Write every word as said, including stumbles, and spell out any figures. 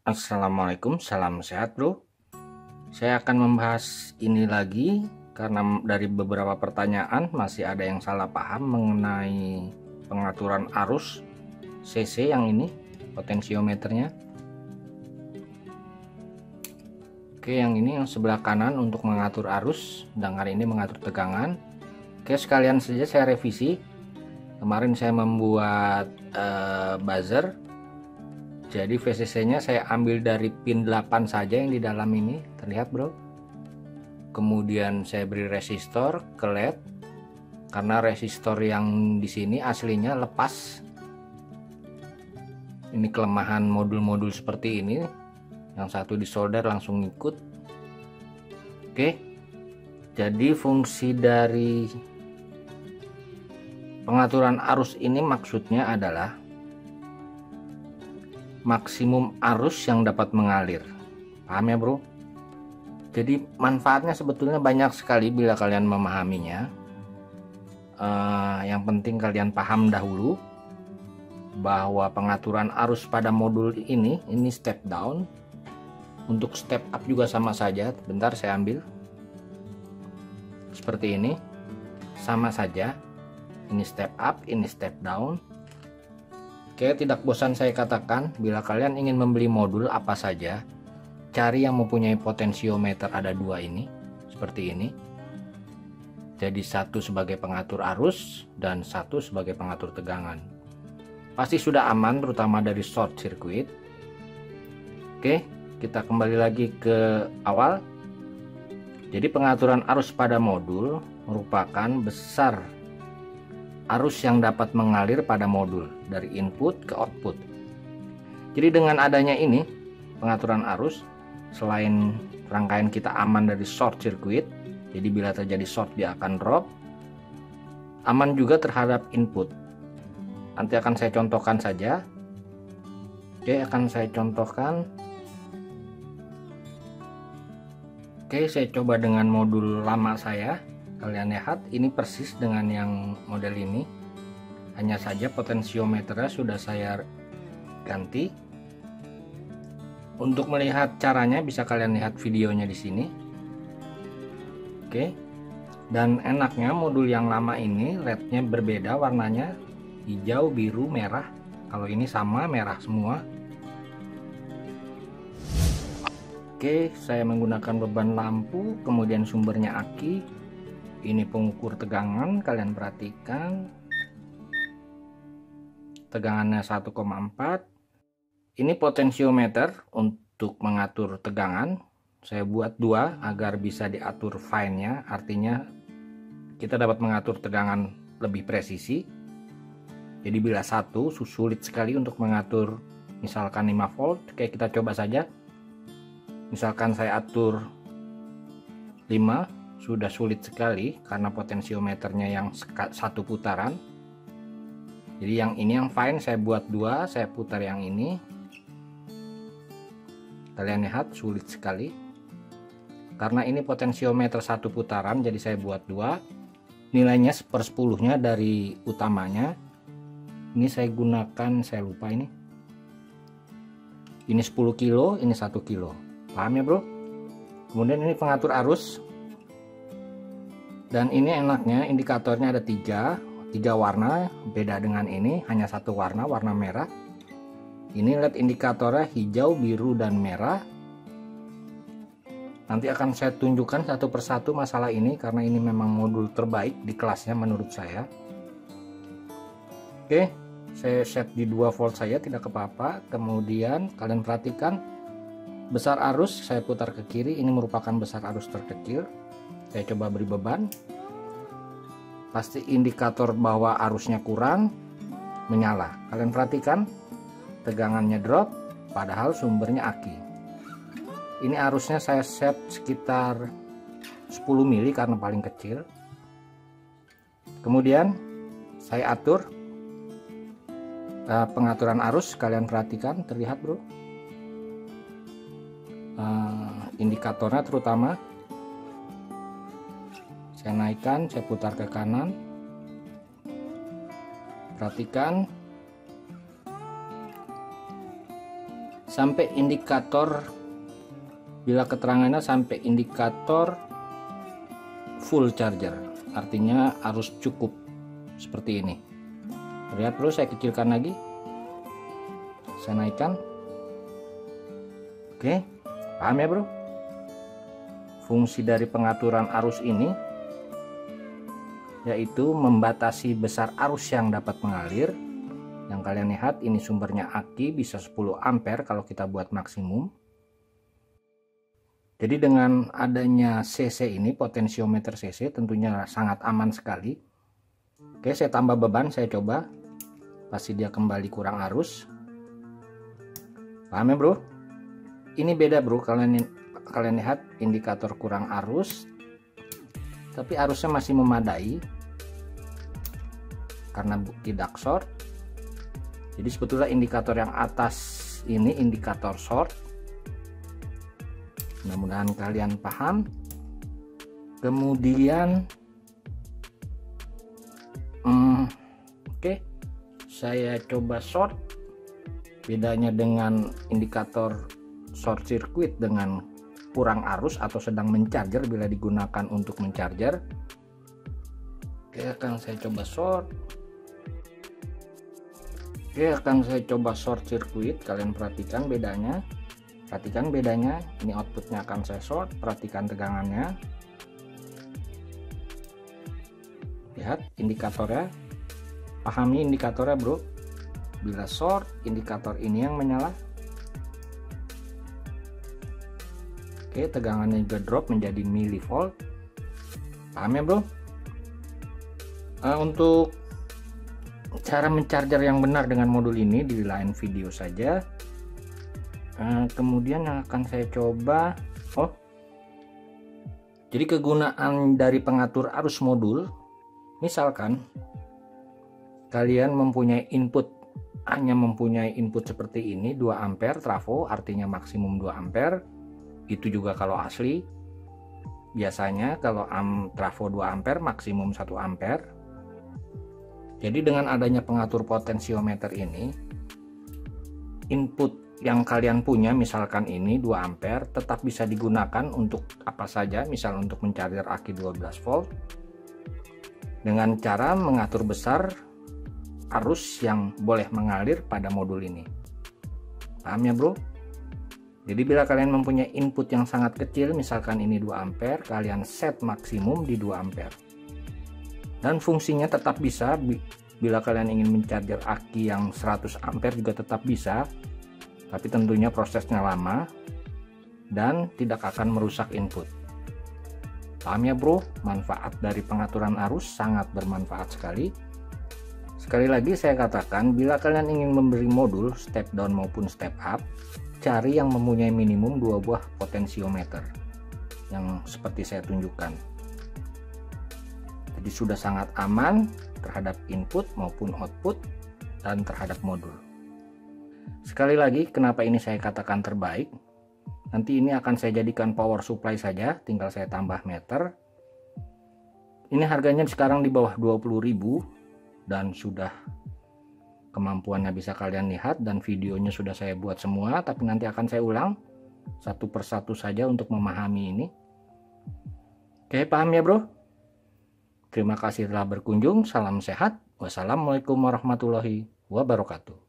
Assalamualaikum, salam sehat bro. Saya akan membahas ini lagi karena dari beberapa pertanyaan masih ada yang salah paham mengenai pengaturan arus C C yang ini, potensiometernya. Oke, yang ini yang sebelah kanan untuk mengatur arus, sedangkan ini mengatur tegangan. Oke, sekalian saja saya revisi. Kemarin saya membuat uh, buzzer. Jadi V C C nya saya ambil dari pin delapan saja yang di dalam ini, terlihat bro. Kemudian saya beri resistor ke L E D karena resistor yang di sini aslinya lepas. Ini kelemahan modul-modul seperti ini, yang satu disolder langsung ikut. Oke, jadi fungsi dari pengaturan arus ini maksudnya adalah maksimum arus yang dapat mengalir. Paham ya bro? Jadi manfaatnya sebetulnya banyak sekali bila kalian memahaminya. uh, Yang penting kalian paham dahulu bahwa pengaturan arus pada modul ini Ini step down. Untuk step up juga sama saja. Bentar saya ambil. Seperti ini, sama saja. Ini step up, ini step down. Oke, tidak bosan saya katakan, bila kalian ingin membeli modul apa saja, cari yang mempunyai potensiometer ada dua ini, seperti ini. Jadi satu sebagai pengatur arus dan satu sebagai pengatur tegangan. Pasti sudah aman, terutama dari short circuit. Oke, kita kembali lagi ke awal. Jadi pengaturan arus pada modul merupakan besar arus yang dapat mengalir pada modul dari input ke output. Jadi dengan adanya ini pengaturan arus, selain rangkaian kita aman dari short circuit, jadi bila terjadi short dia akan drop, aman juga terhadap input. Nanti akan saya contohkan saja. Oke, akan saya contohkan. Oke, saya coba dengan modul lama saya. Kalian lihat ini persis dengan yang model ini, hanya saja potensiometernya sudah saya ganti. Untuk melihat caranya bisa kalian lihat videonya di sini. Oke, dan enaknya modul yang lama ini L E D-nya berbeda warnanya, hijau, biru, merah. Kalau ini sama merah semua. Oke, saya menggunakan beban lampu, kemudian sumbernya aki. Ini pengukur tegangan, kalian perhatikan tegangannya satu koma empat. Ini potensiometer untuk mengatur tegangan. Saya buat dua agar bisa diatur fine-nya, artinya kita dapat mengatur tegangan lebih presisi. Jadi bila satu sulit sekali untuk mengatur misalkan lima volt, kayak kita coba saja. Misalkan saya atur lima, sudah sulit sekali karena potensiometernya yang satu putaran. Jadi yang ini yang fine saya buat dua, saya putar yang ini. Kalian lihat sulit sekali karena ini potensiometer satu putaran, jadi saya buat dua. Nilainya sepersepuluhnya dari utamanya. Ini saya gunakan, saya lupa ini. Ini sepuluh kilo, ini satu kilo. Paham ya bro? Kemudian ini pengatur arus. Dan ini enaknya indikatornya ada tiga, tiga warna, beda dengan ini hanya satu warna, warna merah. Ini L E D indikatornya hijau, biru, dan merah. Nanti akan saya tunjukkan satu persatu masalah ini karena ini memang modul terbaik di kelasnya menurut saya. Oke, saya set di dua volt saja, tidak apa-apa. Kemudian kalian perhatikan besar arus, saya putar ke kiri, ini merupakan besar arus terkecil. Saya coba beri beban, pasti indikator bahwa arusnya kurang menyala. Kalian perhatikan tegangannya drop padahal sumbernya aki. Ini arusnya saya set sekitar sepuluh mili karena paling kecil. Kemudian saya atur uh, pengaturan arus, kalian perhatikan terlihat bro, uh, indikatornya terutama saya naikkan, saya putar ke kanan. Perhatikan sampai indikator, bila keterangannya sampai indikator full charger, artinya arus cukup seperti ini. Lihat bro, saya kecilkan lagi, saya naikkan. Oke, paham ya bro? Fungsi dari pengaturan arus ini yaitu membatasi besar arus yang dapat mengalir. Yang kalian lihat ini sumbernya aki, bisa sepuluh ampere kalau kita buat maksimum. Jadi dengan adanya C C ini, potensiometer C C, tentunya sangat aman sekali. Oke, saya tambah beban, saya coba. Pasti dia kembali kurang arus. Paham ya bro? Ini beda bro, kalian kalian lihat indikator kurang arus, tapi arusnya masih memadai karena tidak short. Jadi sebetulnya indikator yang atas ini indikator short. Mudah-mudahan kalian paham. Kemudian hmm, oke okay, saya coba short. Bedanya dengan indikator short circuit dengan kurang arus atau sedang mencharger bila digunakan untuk mencharger. Oke, akan saya coba short. Oke, akan saya coba short circuit. Kalian perhatikan bedanya. Perhatikan bedanya. Ini outputnya akan saya short. Perhatikan tegangannya. Lihat indikatornya. Pahami indikatornya bro. Bila short, indikator ini yang menyala. Oke, tegangannya juga drop menjadi milivolt. Paham ya bro? Uh, untuk cara mencharger yang benar dengan modul ini di lain video saja. Uh, kemudian yang akan saya coba, oh, jadi kegunaan dari pengatur arus modul, misalkan kalian mempunyai input, hanya mempunyai input seperti ini dua ampere trafo, artinya maksimum dua ampere. Itu juga kalau asli. Biasanya kalau am trafo dua ampere maksimum satu ampere. Jadi dengan adanya pengatur potensiometer ini, input yang kalian punya misalkan ini dua ampere tetap bisa digunakan untuk apa saja, misal untuk mencharger aki dua belas volt dengan cara mengatur besar arus yang boleh mengalir pada modul ini. Paham ya bro? Jadi bila kalian mempunyai input yang sangat kecil, misalkan ini dua ampere, kalian set maksimum di dua ampere. Dan fungsinya tetap bisa, bila kalian ingin mencharger aki yang seratus ampere juga tetap bisa, tapi tentunya prosesnya lama dan tidak akan merusak input. Paham ya bro? Manfaat dari pengaturan arus sangat bermanfaat sekali. Sekali lagi saya katakan, bila kalian ingin memberi modul step down maupun step up, cari yang mempunyai minimum dua buah potensiometer yang seperti saya tunjukkan. Jadi sudah sangat aman terhadap input maupun output dan terhadap modul. Sekali lagi, kenapa ini saya katakan terbaik? Nanti ini akan saya jadikan power supply saja, tinggal saya tambah meter. Ini harganya sekarang di bawah dua puluh ribu dan sudah kemampuannya bisa kalian lihat dan videonya sudah saya buat semua, tapi nanti akan saya ulang satu persatu saja untuk memahami ini. Oke, paham ya bro? Terima kasih telah berkunjung. Salam sehat. Wassalamualaikum warahmatullahi wabarakatuh.